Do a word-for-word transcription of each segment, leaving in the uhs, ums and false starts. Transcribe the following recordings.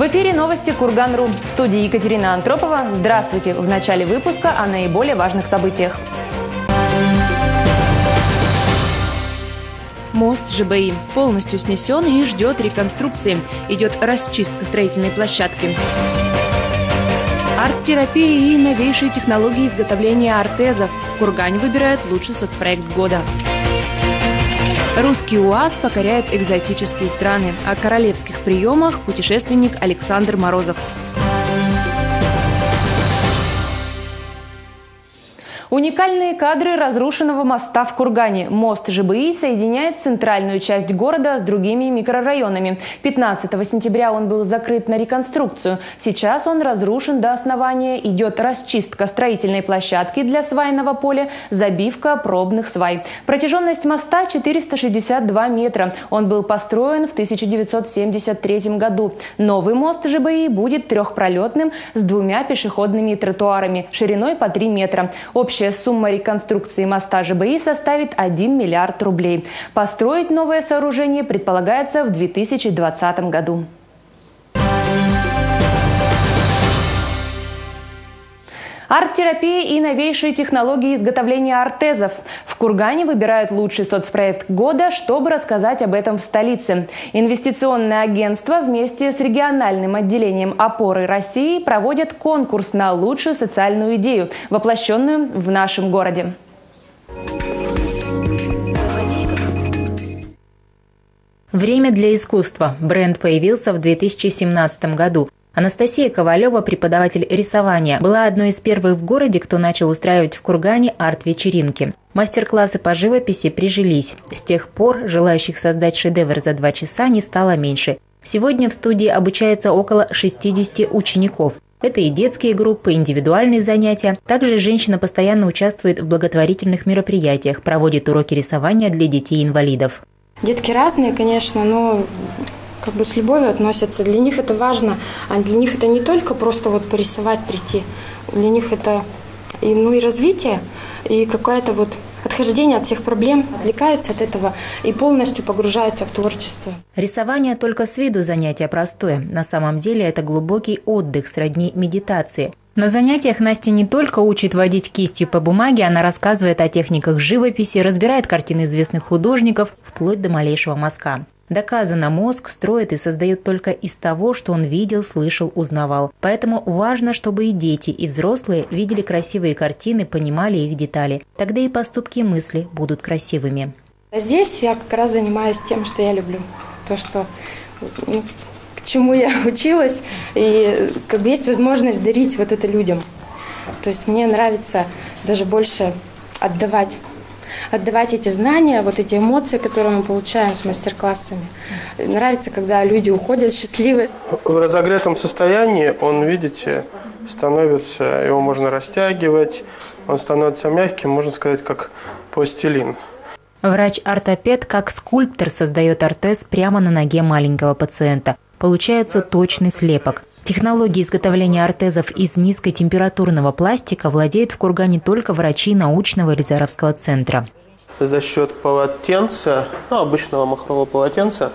В эфире новости Курган.ру. В студии Екатерина Антропова. Здравствуйте. В начале выпуска о наиболее важных событиях. Мост ЖБИ полностью снесен и ждет реконструкции. Идет расчистка строительной площадки. Арт-терапия и новейшие технологии изготовления ортезов. В Кургане выбирают лучший соцпроект года. Русский УАЗ покоряет экзотические страны. О королевских приемах путешественник Александр Морозов. Уникальные кадры разрушенного моста в Кургане. Мост ЖБИ соединяет центральную часть города с другими микрорайонами. пятнадцатого сентября он был закрыт на реконструкцию. Сейчас он разрушен до основания. Идет расчистка строительной площадки для свайного поля, забивка пробных свай. Протяженность моста четыреста шестьдесят два метра. Он был построен в тысяча девятьсот семьдесят третьем году. Новый мост ЖБИ будет трехпролетным с двумя пешеходными тротуарами шириной по три метра. Общая Общая сумма реконструкции моста ЖБИ составит один миллиард рублей. Построить новое сооружение предполагается в две тысячи двадцатом году. Арт-терапия и новейшие технологии изготовления ортезов. В Кургане выбирают лучший соцпроект года, чтобы рассказать об этом в столице. Инвестиционное агентство вместе с региональным отделением «Опоры России» проводят конкурс на лучшую социальную идею, воплощенную в нашем городе. Время для искусства. Бренд появился в две тысячи семнадцатом году. Анастасия Ковалева, преподаватель рисования, была одной из первых в городе, кто начал устраивать в Кургане арт-вечеринки. Мастер-классы по живописи прижились. С тех пор желающих создать шедевр за два часа не стало меньше. Сегодня в студии обучается около шестидесяти учеников. Это и детские группы, индивидуальные занятия. Также женщина постоянно участвует в благотворительных мероприятиях, проводит уроки рисования для детей-инвалидов. Детки разные, конечно, но как бы с любовью относятся. Для них это важно, а для них это не только просто вот порисовать, прийти. Для них это и, ну, и развитие, и какое-то вот отхождение от всех проблем, отвлекаются от этого и полностью погружаются в творчество. Рисование только с виду занятие простое. На самом деле это глубокий отдых сродни медитации. На занятиях Настя не только учит водить кистью по бумаге, она рассказывает о техниках живописи, разбирает картины известных художников, вплоть до малейшего мазка. Доказано, мозг строит и создает только из того, что он видел, слышал, узнавал. Поэтому важно, чтобы и дети, и взрослые видели красивые картины, понимали их детали. Тогда и поступки и мысли будут красивыми. Здесь я как раз занимаюсь тем, что я люблю. То, что, ну, к чему я училась, и как бы есть возможность дарить вот это людям. То есть мне нравится даже больше отдавать. Отдавать эти знания, вот эти эмоции, которые мы получаем с мастер-классами. Нравится, когда люди уходят счастливы. В разогретом состоянии он, видите, становится, его можно растягивать, он становится мягким, можно сказать, как пластилин. Врач-ортопед, как скульптор, создает ортез прямо на ноге маленького пациента. Получается точный слепок. Технологией изготовления ортезов из низкотемпературного пластика владеют в Кургане только врачи научного Елизаровского центра. За счет полотенца, ну, обычного махрового полотенца,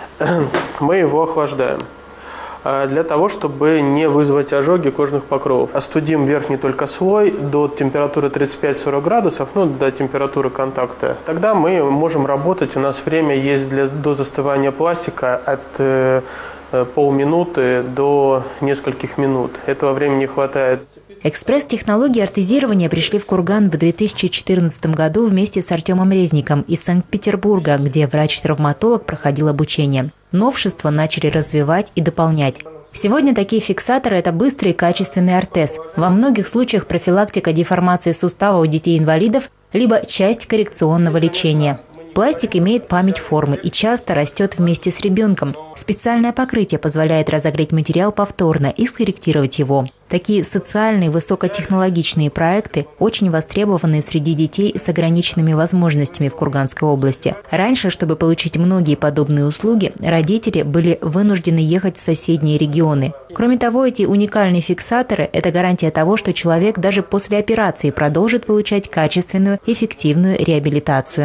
мы его охлаждаем. Для того, чтобы не вызвать ожоги кожных покровов. Остудим верхний только слой до температуры тридцать пять — сорок градусов, ну, до температуры контакта. Тогда мы можем работать. У нас время есть для, до застывания пластика от э, полминуты до нескольких минут. Этого времени хватает. Экспресс-технологии ортезирования пришли в Курган в две тысячи четырнадцатом году вместе с Артемом Резником из Санкт-Петербурга, где врач-травматолог проходил обучение. Новшества начали развивать и дополнять. Сегодня такие фиксаторы – это быстрый и качественный ортез. Во многих случаях профилактика деформации сустава у детей-инвалидов либо часть коррекционного лечения. Пластик имеет память формы и часто растет вместе с ребенком. Специальное покрытие позволяет разогреть материал повторно и скорректировать его. Такие социальные высокотехнологичные проекты очень востребованы среди детей с ограниченными возможностями в Курганской области. Раньше, чтобы получить многие подобные услуги, родители были вынуждены ехать в соседние регионы. Кроме того, эти уникальные фиксаторы – это гарантия того, что человек даже после операции продолжит получать качественную, эффективную реабилитацию.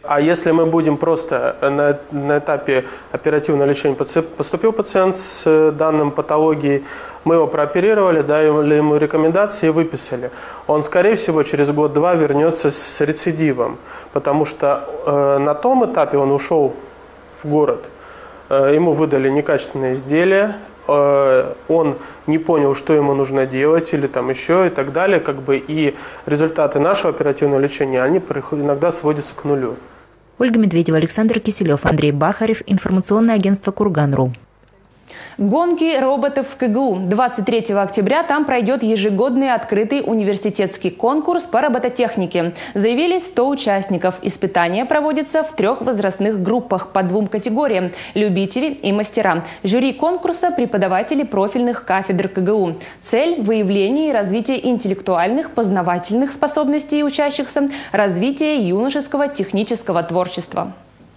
А если мы будем просто на, на этапе оперативного лечения, поступил пациент с данным патологией, мы его прооперировали, дали ему рекомендации и выписали, он, скорее всего, через год-два вернется с рецидивом, потому что э, на том этапе он ушел в город, э, ему выдали некачественные изделия, э, он не понял, что ему нужно делать или там еще и так далее, как бы, и результаты нашего оперативного лечения, они иногда сводятся к нулю. Ольга Медведева, Александр Киселев, Андрей Бахарев, информационное агентство «Курган.ру». Гонки роботов в КГУ. двадцать третьего октября там пройдет ежегодный открытый университетский конкурс по робототехнике. Заявили сто участников. Испытания проводятся в трех возрастных группах по двум категориям – любители и мастера. Жюри конкурса – преподаватели профильных кафедр КГУ. Цель – выявление и развитие интеллектуальных, познавательных способностей учащихся, развитие юношеского технического творчества.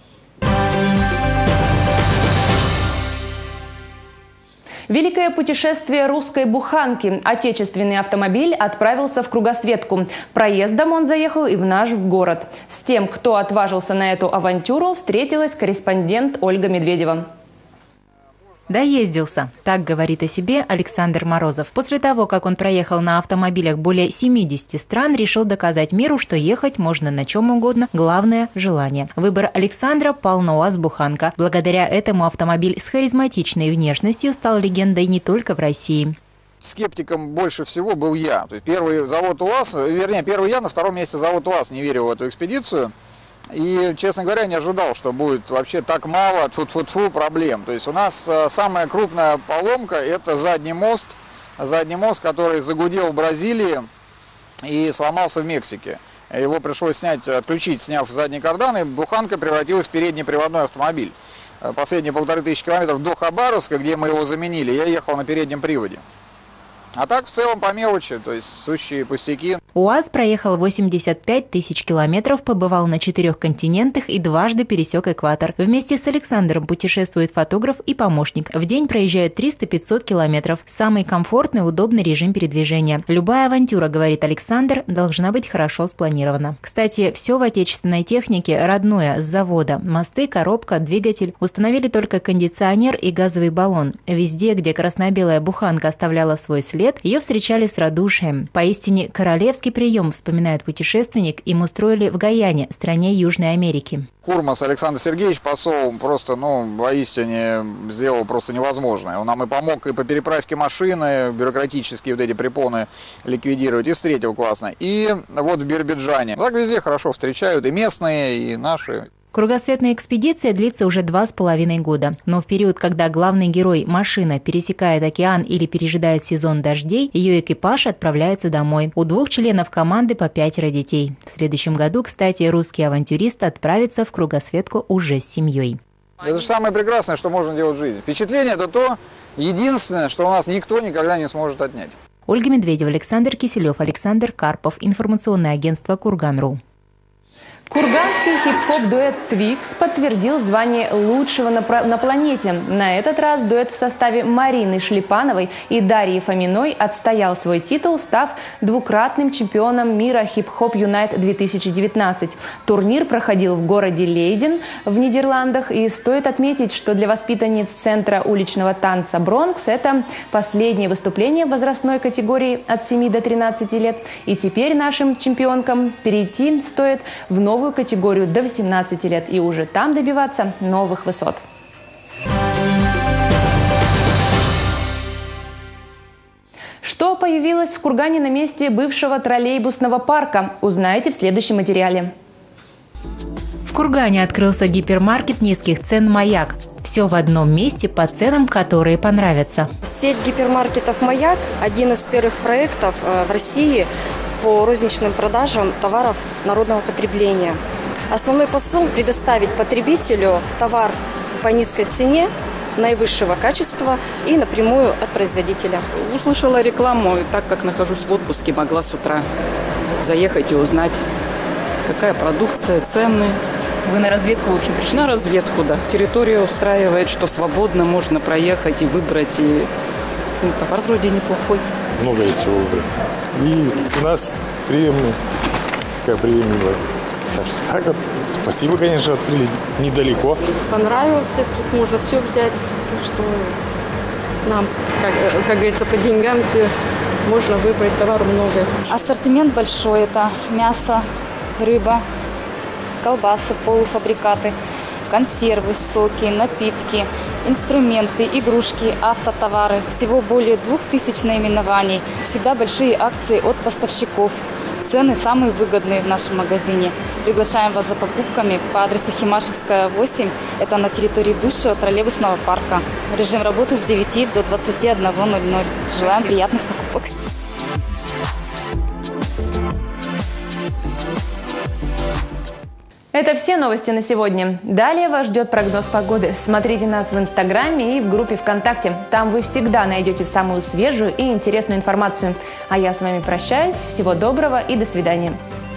Великое путешествие русской буханки. Отечественный автомобиль отправился в кругосветку. Проездом он заехал и в наш город. С тем, кто отважился на эту авантюру, встретилась корреспондент Ольга Медведева. Доездился, так говорит о себе Александр Морозов. После того, как он проехал на автомобилях более семидесяти стран, решил доказать миру, что ехать можно на чем угодно, главное – желание. Выбор Александра пал на УАЗ-буханка. Благодаря этому автомобиль с харизматичной внешностью стал легендой не только в России. Скептиком больше всего был я. То есть первый завод УАЗ, вернее, первый я, на втором месте завод УАЗ не верил в эту экспедицию. И, честно говоря, не ожидал, что будет вообще так мало тьфу-тьфу-тьфу проблем. То есть у нас самая крупная поломка – это задний мост. Задний мост, который загудел в Бразилии и сломался в Мексике. Его пришлось снять, отключить, сняв задний кардан, и буханка превратилась в передний приводной автомобиль. Последние полторы тысячи километров до Хабаровска, где мы его заменили, я ехал на переднем приводе. А так в целом по мелочи, то есть сущие пустяки. УАЗ проехал восемьдесят пять тысяч километров, побывал на четырех континентах и дважды пересек экватор. Вместе с Александром путешествует фотограф и помощник. В день проезжают триста-пятьсот километров. Самый комфортный, удобный режим передвижения. Любая авантюра, говорит Александр, должна быть хорошо спланирована. Кстати, все в отечественной технике родное, с завода. Мосты, коробка, двигатель. Установили только кондиционер и газовый баллон. Везде, где красно-белая буханка оставляла свой след, ее встречали с радушием. Поистине королевский прием, вспоминает путешественник, им устроили в Гаяне, стране Южной Америки. Курмас Александр Сергеевич, посол, просто, ну, воистине сделал просто невозможное. Он нам и помог и по переправке машины, бюрократические вот эти препоны ликвидировать, и встретил классно. И вот в Биробиджане. Так везде хорошо встречают и местные, и наши. Кругосветная экспедиция длится уже два с половиной года. Но в период, когда главный герой, машина, пересекает океан или пережидает сезон дождей, ее экипаж отправляется домой. У двух членов команды по пятеро детей. В следующем году, кстати, русский авантюрист отправится в кругосветку уже с семьей. Это же самое прекрасное, что можно делать в жизни. Впечатление – это то единственное, что у нас никто никогда не сможет отнять. Ольга Медведева, Александр Киселев, Александр Карпов, информационное агентство «Курган.ру». Курганский хип-хоп-дуэт «Твикс» подтвердил звание лучшего на, на планете. На этот раз дуэт в составе Марины Шлепановой и Дарьи Фоминой отстоял свой титул, став двукратным чемпионом мира «Хип-хоп Юнайт две тысячи девятнадцать». Турнир проходил в городе Лейден в Нидерландах. И стоит отметить, что для воспитанниц Центра уличного танца «Бронкс» это последнее выступление в возрастной категории от семи до тринадцати лет. И теперь нашим чемпионкам перейти стоит в новую категорию до восемнадцати лет и уже там добиваться новых высот. Что появилось в Кургане на месте бывшего троллейбусного парка, узнаете в следующем материале. В Кургане открылся гипермаркет низких цен «Маяк». Все в одном месте по ценам, которые понравятся. Сеть гипермаркетов «Маяк» – один из первых проектов в России по розничным продажам товаров народного потребления. Основной посыл – предоставить потребителю товар по низкой цене, наивысшего качества и напрямую от производителя. Услышала рекламу, и так как нахожусь в отпуске, могла с утра заехать и узнать, какая продукция, цены. Вы на разведку, в общем, пришли? На разведку, да. Территория устраивает, что свободно можно проехать и выбрать. И ну, товар вроде неплохой. Много есть чего выбрать. И цена приемная, такая приемлемая. Так что так вот, спасибо, конечно, открыли недалеко. Понравился, тут можно все взять, так что нам, как, как говорится, по деньгам все можно выбрать, товару много. Ассортимент большой, это мясо, рыба, колбасы, полуфабрикаты, консервы, соки, напитки, инструменты, игрушки, автотовары. Всего более двух тысяч наименований. Всегда большие акции от поставщиков. Цены самые выгодные в нашем магазине. Приглашаем вас за покупками по адресу Химашевская, восемь. Это на территории бывшего троллейбусного парка. Режим работы с девяти до двадцати одного ноль ноль. Желаем приятных покупок. Это все новости на сегодня. Далее вас ждет прогноз погоды. Смотрите нас в Инстаграме и в группе ВКонтакте. Там вы всегда найдете самую свежую и интересную информацию. А я с вами прощаюсь. Всего доброго и до свидания.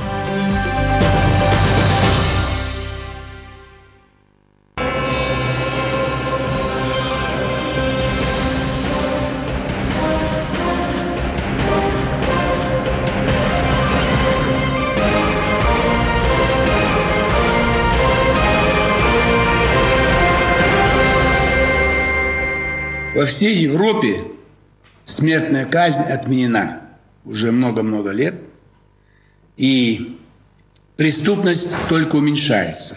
Во всей Европе смертная казнь отменена уже много-много лет, и преступность только уменьшается.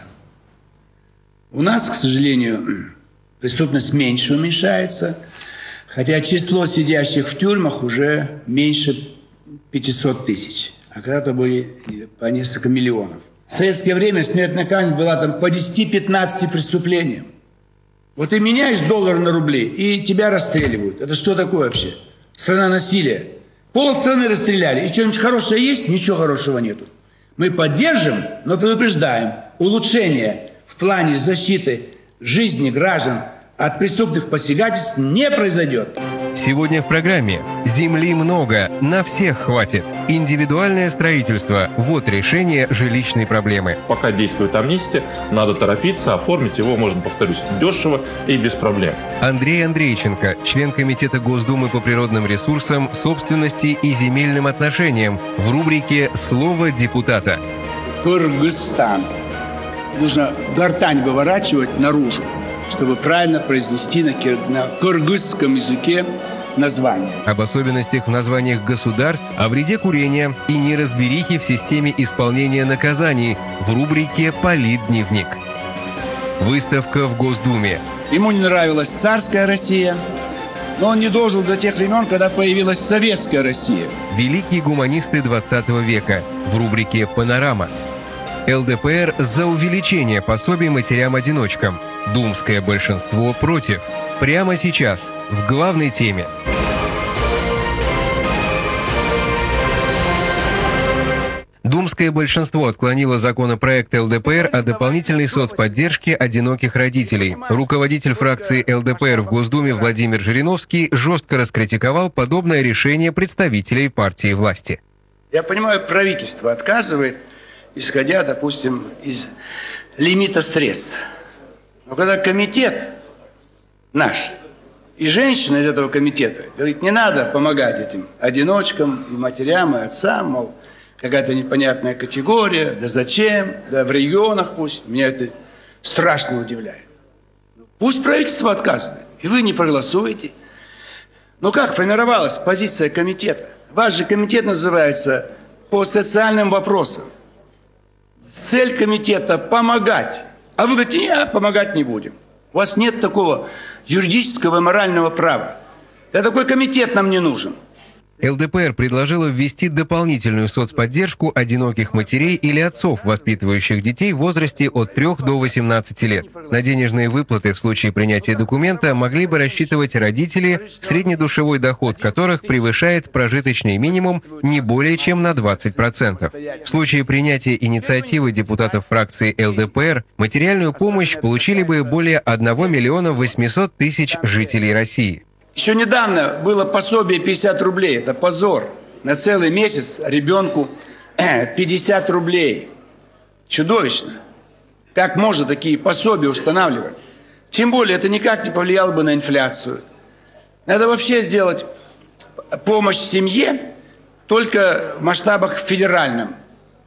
У нас, к сожалению, преступность меньше уменьшается, хотя число сидящих в тюрьмах уже меньше пятисот тысяч, а когда-то были по несколько миллионов. В советское время смертная казнь была там по десяти-пятнадцати преступлениям. Вот ты меняешь доллар на рубли, и тебя расстреливают. Это что такое вообще? Страна насилия. Полстраны расстреляли. И что-нибудь хорошее есть? Ничего хорошего нету. Мы поддержим, но предупреждаем. Улучшение в плане защиты жизни граждан от преступных посягательств не произойдет. Сегодня в программе «Земли много, на всех хватит». Индивидуальное строительство – вот решение жилищной проблемы. Пока действует амнистия, надо торопиться, оформить его, можно, повторюсь, дешево и без проблем. Андрей Андрейченко, член Комитета Госдумы по природным ресурсам, собственности и земельным отношениям, в рубрике «Слово депутата». Кыргызстан. Нужно гортань выворачивать наружу, чтобы правильно произнести на, кир... на кыргызском языке название. Об особенностях в названиях государств, о вреде курения и неразберихе в системе исполнения наказаний в рубрике «Политдневник». Выставка в Госдуме. Ему не нравилась царская Россия, но он не дожил до тех времен, когда появилась советская Россия. Великие гуманисты двадцатого века в рубрике «Панорама». эл дэ пэ эр за увеличение пособий матерям-одиночкам. Думское большинство против. Прямо сейчас, в главной теме. Думское большинство отклонило законопроект эл дэ пэ эр о дополнительной соцподдержке одиноких родителей. Руководитель фракции эл дэ пэ эр в Госдуме Владимир Жириновский жестко раскритиковал подобное решение представителей партии власти. Я понимаю, правительство отказывает, исходя, допустим, из лимита средств. Но когда комитет наш и женщина из этого комитета говорит, не надо помогать этим одиночкам, и матерям, и отцам, мол, какая-то непонятная категория, да зачем, да в регионах пусть, меня это страшно удивляет. Пусть правительство отказывает, и вы не проголосуете. Но как формировалась позиция комитета? Ваш же комитет называется «По социальным вопросам». Цель комитета – помогать. А вы говорите, нет, помогать не будем. У вас нет такого юридического и морального права. Да такой комитет нам не нужен. эл дэ пэ эр предложила ввести дополнительную соцподдержку одиноких матерей или отцов, воспитывающих детей в возрасте от трёх до восемнадцати лет. На денежные выплаты в случае принятия документа могли бы рассчитывать родители, среднедушевой доход которых превышает прожиточный минимум не более чем на двадцать процентов. В случае принятия инициативы депутатов фракции эл дэ пэ эр материальную помощь получили бы более одного миллиона восьмисот тысяч жителей России. Еще недавно было пособие пятьдесят рублей. Это позор. На целый месяц ребенку пятьдесят рублей. Чудовищно. Как можно такие пособия устанавливать? Тем более, это никак не повлияло бы на инфляцию. Надо вообще сделать помощь семье только в масштабах федеральном.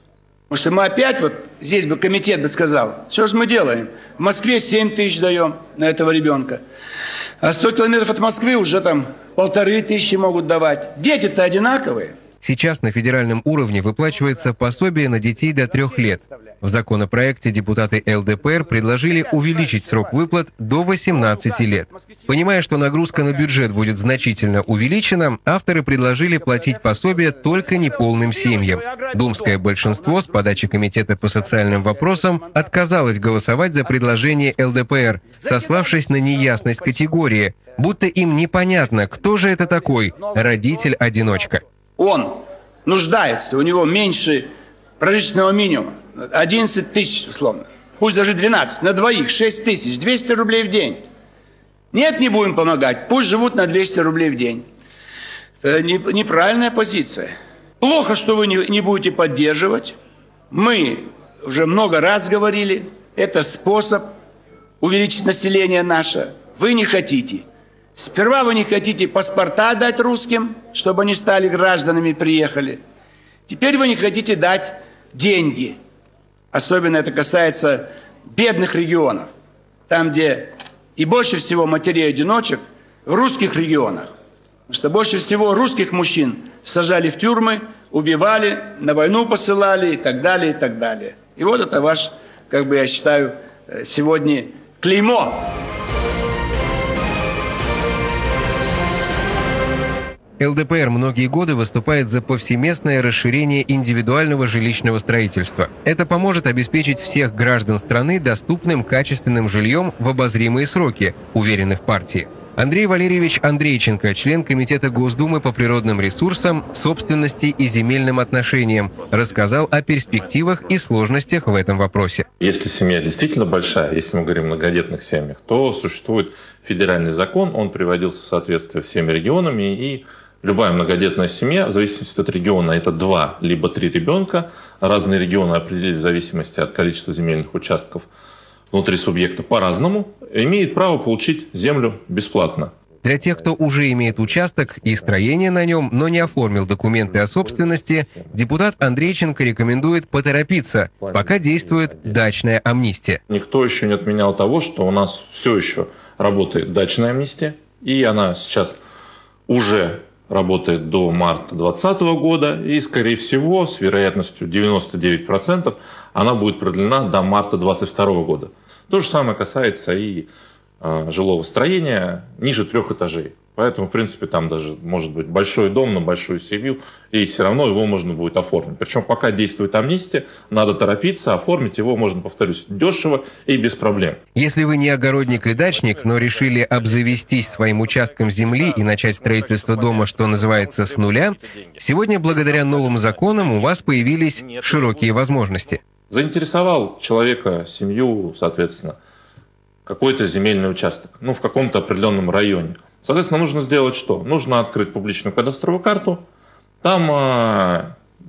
Потому что мы опять, вот здесь бы комитет бы сказал, что же мы делаем? В Москве семь тысяч даем на этого ребенка. А сто километров от Москвы уже там полторы тысячи могут давать. Дети-то одинаковые. Сейчас на федеральном уровне выплачивается пособие на детей до трех лет. В законопроекте депутаты эл дэ пэ эр предложили увеличить срок выплат до восемнадцати лет. Понимая, что нагрузка на бюджет будет значительно увеличена, авторы предложили платить пособие только неполным семьям. Думское большинство с подачи Комитета по социальным вопросам отказалось голосовать за предложение эл дэ пэ эр, сославшись на неясность категории, будто им непонятно, кто же это такой родитель-одиночка. Он нуждается, у него меньше прожиточного минимума, одиннадцать тысяч условно, пусть даже двенадцать, на двоих шесть тысяч, двести рублей в день. Нет, не будем помогать, пусть живут на двести рублей в день. Это неправильная позиция. Плохо, что вы не, не будете поддерживать. Мы уже много раз говорили, это способ увеличить население наше. Вы не хотите. Сперва вы не хотите паспорта дать русским, чтобы они стали гражданами и приехали. Теперь вы не хотите дать деньги. Особенно это касается бедных регионов. Там, где и больше всего матерей-одиночек, в русских регионах. Потому что больше всего русских мужчин сажали в тюрьмы, убивали, на войну посылали и так далее, и так далее. И вот это ваш, как бы я считаю, сегодня клеймо. эл дэ пэ эр многие годы выступает за повсеместное расширение индивидуального жилищного строительства. Это поможет обеспечить всех граждан страны доступным качественным жильем в обозримые сроки, уверены в партии. Андрей Валерьевич Андрейченко, член Комитета Госдумы по природным ресурсам, собственности и земельным отношениям, рассказал о перспективах и сложностях в этом вопросе. Если семья действительно большая, если мы говорим о многодетных семьях, то существует федеральный закон, он приводился в соответствие всеми регионами, и любая многодетная семья, в зависимости от региона, это два либо три ребенка. Разные регионы определили в зависимости от количества земельных участков внутри субъекта по-разному, имеет право получить землю бесплатно. Для тех, кто уже имеет участок и строение на нем, но не оформил документы о собственности, депутат Андрейченко рекомендует поторопиться, пока действует дачная амнистия. Никто еще не отменял того, что у нас все еще работает дачная амнистия, и она сейчас уже работает до марта две тысячи двадцатого года, и, скорее всего, с вероятностью девяносто девять процентов она будет продлена до марта две тысячи двадцать второго года. То же самое касается и э, жилого строения ниже трех этажей. Поэтому, в принципе, там даже может быть большой дом на большую семью, и все равно его можно будет оформить. Причем пока действует амнистия, надо торопиться, оформить его можно, повторюсь, дешево и без проблем. Если вы не огородник и дачник, но решили обзавестись своим участком земли и начать строительство дома, что называется, с нуля, сегодня благодаря новым законам у вас появились широкие возможности. Заинтересовал человека, семью, соответственно, какой-то земельный участок, ну, в каком-то определенном районе. Соответственно, нужно сделать что? Нужно открыть публичную кадастровую карту. Там э,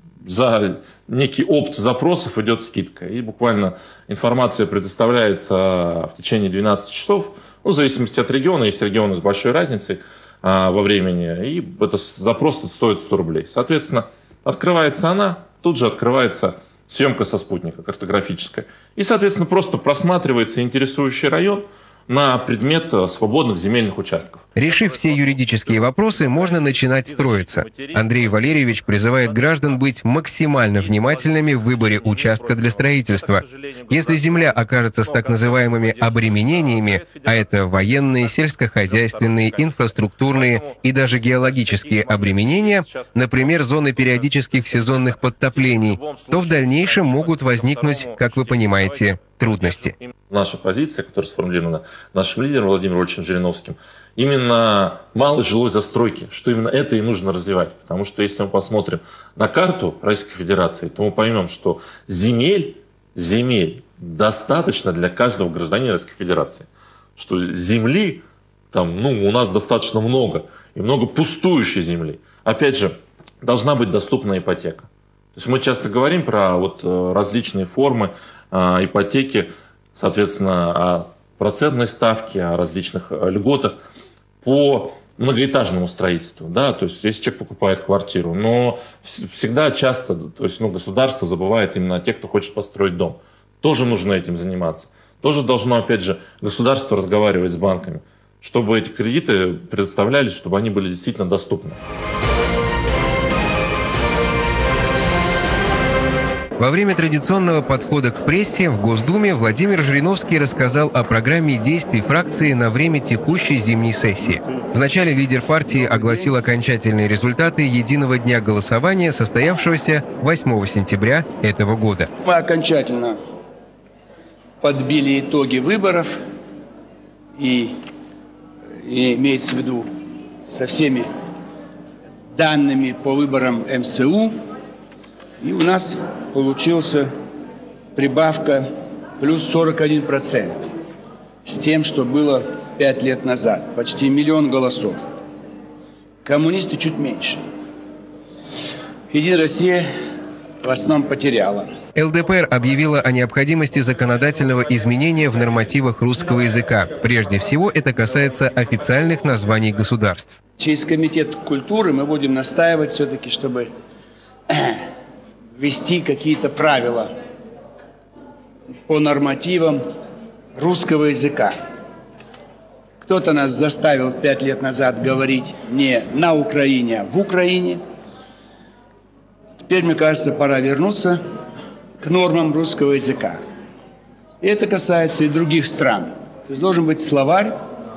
за некий опт запросов идет скидка. И буквально информация предоставляется в течение двенадцати часов. Ну, в зависимости от региона. Есть регионы с большой разницей э, во времени. И это запрос стоит сто рублей. Соответственно, открывается она, тут же открывается съемка со спутника картографическая. И, соответственно, просто просматривается интересующий район на предмет свободных земельных участков. Решив все юридические вопросы, можно начинать строиться. Андрей Валерьевич призывает граждан быть максимально внимательными в выборе участка для строительства. Если земля окажется с так называемыми обременениями, а это военные, сельскохозяйственные, инфраструктурные и даже геологические обременения, например, зоны периодических сезонных подтоплений, то в дальнейшем могут возникнуть, как вы понимаете, трудности. Наша позиция, которая сформулирована нашим лидером Владимиром Вольфовичем Жириновским, именно малой жилой застройки, что именно это и нужно развивать. Потому что если мы посмотрим на карту Российской Федерации, то мы поймем, что земель, земель достаточно для каждого гражданина Российской Федерации. Что земли там, ну, у нас достаточно много, и много пустующей земли. Опять же, должна быть доступна ипотека. То есть мы часто говорим про вот различные формы э, ипотеки, соответственно, о процентной ставке, о различных льготах. По многоэтажному строительству, да, то есть если человек покупает квартиру, но всегда часто, то есть, ну, государство забывает именно о тех, кто хочет построить дом. Тоже нужно этим заниматься. Тоже должно, опять же, государство разговаривать с банками, чтобы эти кредиты предоставлялись, чтобы они были действительно доступны. Во время традиционного подхода к прессе в Госдуме Владимир Жириновский рассказал о программе действий фракции на время текущей зимней сессии. Вначале лидер партии огласил окончательные результаты единого дня голосования, состоявшегося восьмого сентября этого года. Мы окончательно подбили итоги выборов, и, и имеется в виду со всеми данными по выборам эм эс у, и у нас получился прибавка плюс сорок один процент с тем, что было пять лет назад. Почти миллион голосов. Коммунисты чуть меньше. Единая Россия в основном потеряла. эл дэ пэ эр объявила о необходимости законодательного изменения в нормативах русского языка. Прежде всего, это касается официальных названий государств. Через Комитет культуры мы будем настаивать все-таки, чтобы ввести какие-то правила по нормативам русского языка. Кто-то нас заставил пять лет назад говорить не на Украине, а в Украине. Теперь, мне кажется, пора вернуться к нормам русского языка. И это касается и других стран. То есть должен быть словарь,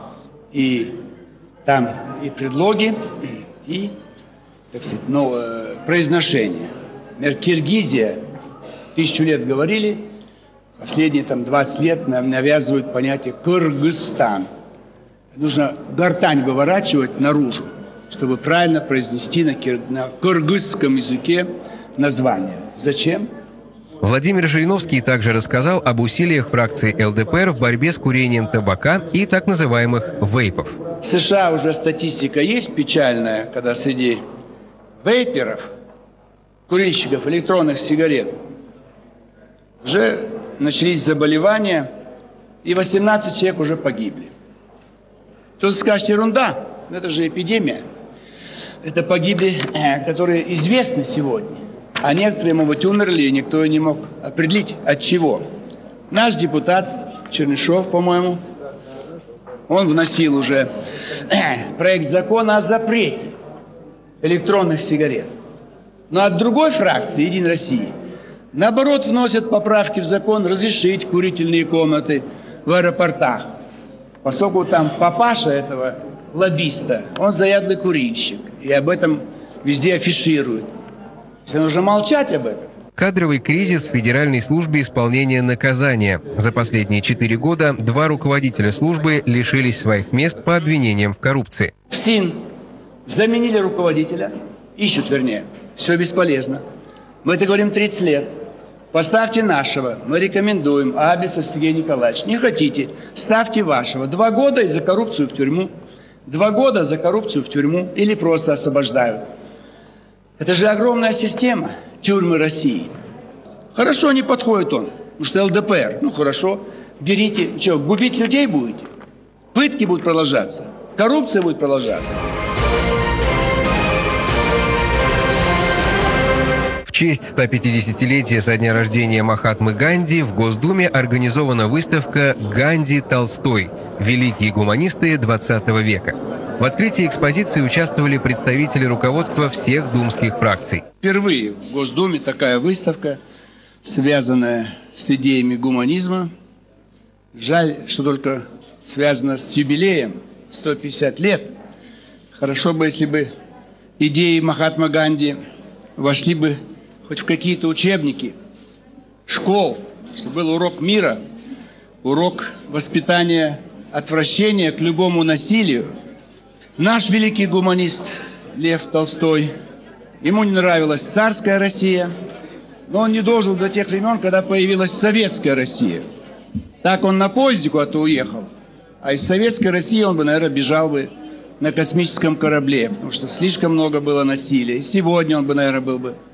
и там и предлоги, и, так сказать, ну, произношение. Например, Киргизия, тысячу лет говорили, последние там двадцать лет навязывают понятие Кыргызстан. Нужно гортань выворачивать наружу, чтобы правильно произнести на, кир... на кыргызском языке название. Зачем? Владимир Жириновский также рассказал об усилиях фракции эл дэ пэ эр в борьбе с курением табака и так называемых вейпов. В США уже статистика есть печальная, когда среди вейперов, курильщиков электронных сигарет, уже начались заболевания, и восемнадцать человек уже погибли. Кто-то скажет, ерунда, это же эпидемия. Это погибли, которые известны сегодня. А некоторые, может быть, умерли, и никто не мог определить, от чего. Наш депутат Чернышов, по-моему, он вносил уже проект закона о запрете электронных сигарет. Но от другой фракции, Единой России, наоборот, вносят поправки в закон разрешить курительные комнаты в аэропортах. Поскольку там папаша этого лоббиста, он заядлый курильщик, и об этом везде афишируют. Все нужно молчать об этом. Кадровый кризис в Федеральной службе исполнения наказания. За последние четыре года два руководителя службы лишились своих мест по обвинениям в коррупции. В СИН заменили руководителя, ищут, вернее, все бесполезно. Мы это говорим тридцать лет. Поставьте нашего, мы рекомендуем, Абельцев Сергей Николаевич. Не хотите, ставьте вашего. Два года и за коррупцию в тюрьму. Два года за коррупцию в тюрьму или просто освобождают. Это же огромная система тюрьмы России. Хорошо, не подходит он, потому что эл дэ пэ эр. Ну хорошо, берите, что, губить людей будете? Пытки будут продолжаться, коррупция будет продолжаться. В честь сто пятидесятилетия со дня рождения Махатмы Ганди в Госдуме организована выставка «Ганди Толстой. Великие гуманисты двадцатого века». В открытии экспозиции участвовали представители руководства всех думских фракций. Впервые в Госдуме такая выставка, связанная с идеями гуманизма. Жаль, что только связана с юбилеем сто пятьдесят лет. Хорошо бы, если бы идеи Махатмы Ганди вошли бы хоть в какие-то учебники школ, чтобы был урок мира, урок воспитания отвращения к любому насилию. Наш великий гуманист Лев Толстой, ему не нравилась царская Россия, но он не дожил до тех времен, когда появилась советская Россия. Так он на поезде куда-то уехал, а из советской России он бы, наверное, бежал бы на космическом корабле, потому что слишком много было насилия. И сегодня он бы, наверное, был бы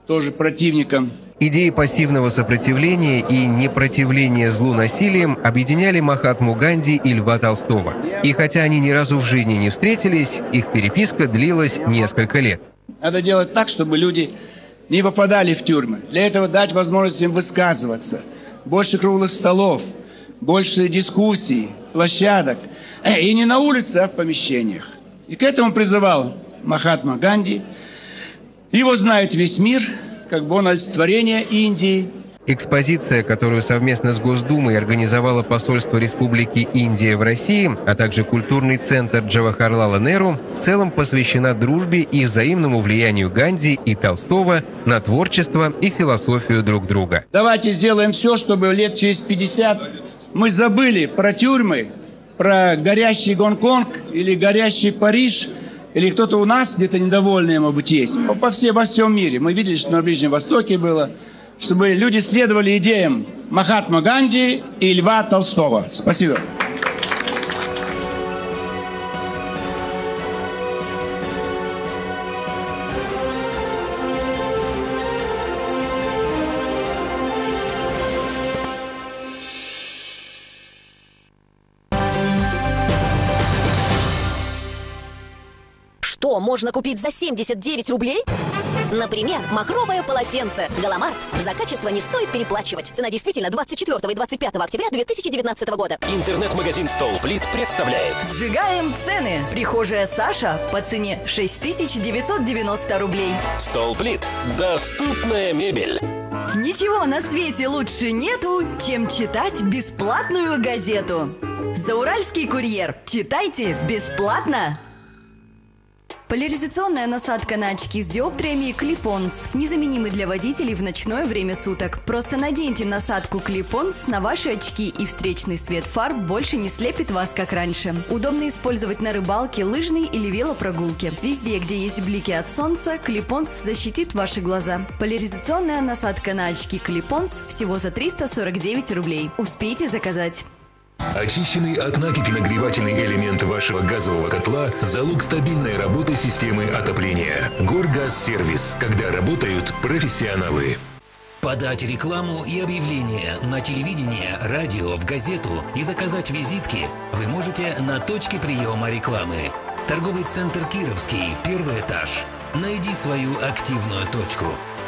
тоже противником. Идеи пассивного сопротивления и непротивления злу насилием объединяли Махатму Ганди и Льва Толстого. И хотя они ни разу в жизни не встретились, их переписка длилась несколько лет. Надо делать так, чтобы люди не попадали в тюрьмы. Для этого дать возможность им высказываться. Больше круглых столов, больше дискуссий, площадок. И не на улице, а в помещениях. И к этому призывал Махатма Ганди. Его знает весь мир, как бы он олицетворение Индии. Экспозиция, которую совместно с Госдумой организовало посольство Республики Индия в России, а также культурный центр Джавахарлала Неру, в целом посвящена дружбе и взаимному влиянию Ганди и Толстого на творчество и философию друг друга. Давайте сделаем все, чтобы лет через пятьдесят мы забыли про тюрьмы, про горящий Гонконг или горящий Париж, или кто-то у нас где-то недовольный, может быть, есть. По всей, во всем мире. Мы видели, что на Ближнем Востоке было, чтобы люди следовали идеям Махатма Ганди и Льва Толстого. Спасибо. Что можно купить за семьдесят девять рублей? Например, махровое полотенце «Галамарт». За качество не стоит переплачивать. Цена действительно двадцать четвёртого и двадцать пятого октября две тысячи девятнадцатого года. Интернет-магазин «Столплит» представляет. Сжигаем цены. Прихожая Саша по цене шесть тысяч девятьсот девяносто рублей. «Столплит» – доступная мебель. Ничего на свете лучше нету, чем читать бесплатную газету. «Зауральский курьер». Читайте бесплатно. Поляризационная насадка на очки с диоптриями Клипонс. Незаменимый для водителей в ночное время суток. Просто наденьте насадку Клипонс на ваши очки, и встречный свет фар больше не слепит вас, как раньше. Удобно использовать на рыбалке, лыжной или велопрогулке. Везде, где есть блики от солнца, Клипонс защитит ваши глаза. Поляризационная насадка на очки Клипонс всего за триста сорок девять рублей. Успейте заказать. Очищенный от накипи нагревательный элемент вашего газового котла – залог стабильной работы системы отопления. Горгазсервис, когда работают профессионалы. Подать рекламу и объявление на телевидение, радио, в газету и заказать визитки вы можете на точке приема рекламы. Торговый центр «Кировский», первый этаж. Найди свою активную точку.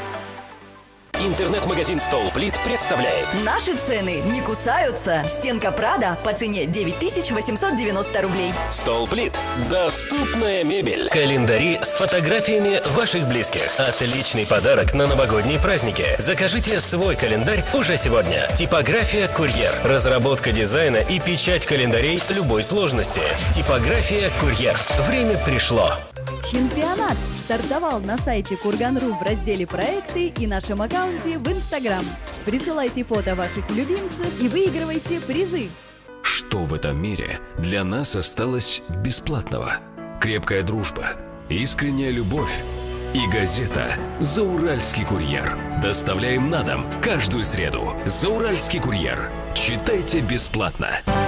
Интернет-магазин «Столплит» представляет. Наши цены не кусаются. Стенка Прада по цене девять тысяч восемьсот девяносто рублей. «Столплит» – доступная мебель. Календари с фотографиями ваших близких. Отличный подарок на новогодние праздники. Закажите свой календарь уже сегодня. Типография «Курьер». Разработка дизайна и печать календарей любой сложности. Типография «Курьер». Время пришло. Чемпионат стартовал на сайте Курган.ру в разделе «Проекты» и нашем аккаунте в Инстаграм. Присылайте фото ваших любимцев и выигрывайте призы. Что в этом мире для нас осталось бесплатного? Крепкая дружба, искренняя любовь и газета «Зауральский курьер». Доставляем на дом каждую среду. «Зауральский курьер». Читайте бесплатно.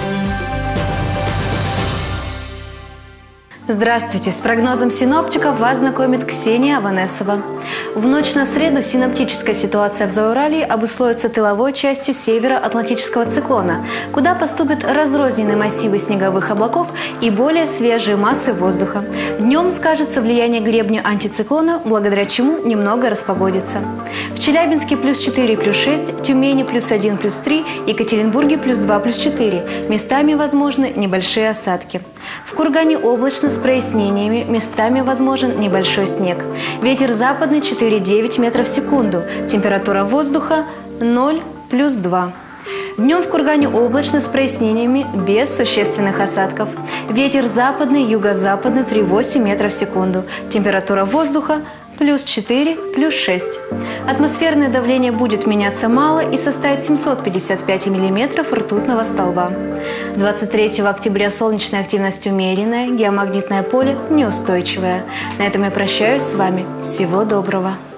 Здравствуйте! С прогнозом синоптиков вас знакомит Ксения Аванесова. В ночь на среду синоптическая ситуация в Зауралье обусловится тыловой частью североатлантического циклона, куда поступят разрозненные массивы снеговых облаков и более свежие массы воздуха. Днем скажется влияние гребня антициклона, благодаря чему немного распогодится. В Челябинске плюс четыре, плюс шесть, Тюмени плюс один, плюс три, Екатеринбурге плюс два, плюс четыре. Местами возможны небольшие осадки. В Кургане облачно с прояснениями, местами возможен небольшой снег. Ветер западный четыре и девять метров в секунду. Температура воздуха ноль плюс два. Днем в Кургане облачно с прояснениями, без существенных осадков. Ветер западный, юго-западный три и восемь метров в секунду. Температура воздуха плюс четыре, плюс шесть. Атмосферное давление будет меняться мало и составит семьсот пятьдесят пять миллиметров ртутного столба. двадцать третьего октября солнечная активность умеренная, геомагнитное поле неустойчивое. На этом я прощаюсь с вами. Всего доброго!